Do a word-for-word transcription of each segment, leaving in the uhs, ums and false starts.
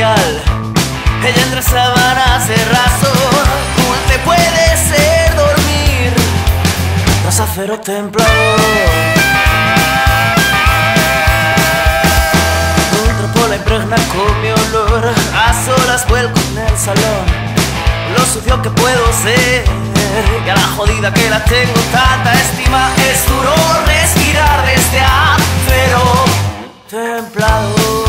natural. Ella entre sábanas de raso, dulce puede ser dormir tras acero templado. Un trapo la impregna con mi olor, a solas vuelco en el salón. Lo sucio que puedo ser y a la jodida que la tengo tanta estima. Es duro respirar desde acero templado.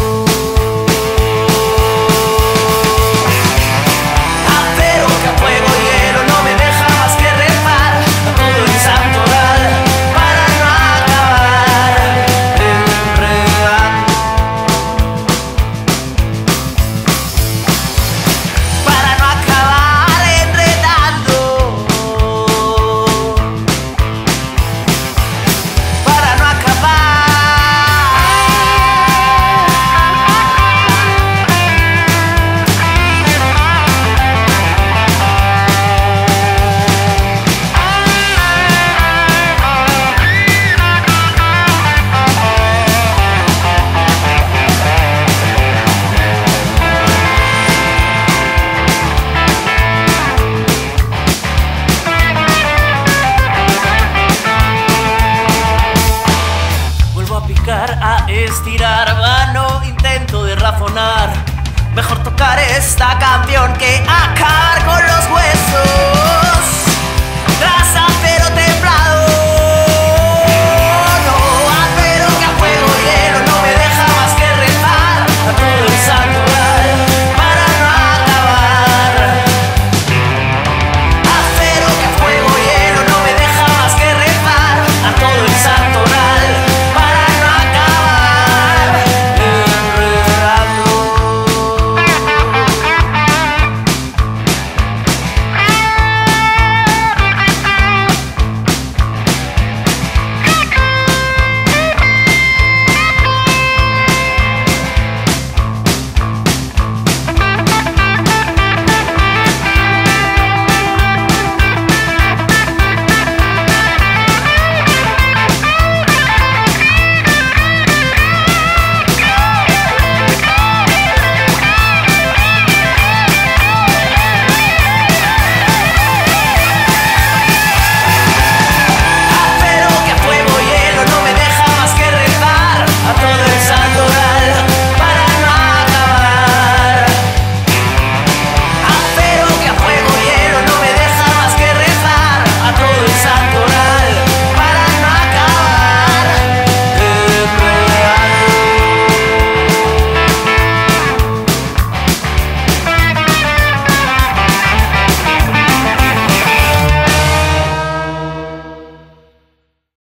A estirar, vano intento de razonar. Mejor tocar esta canción que acabar con los huesos.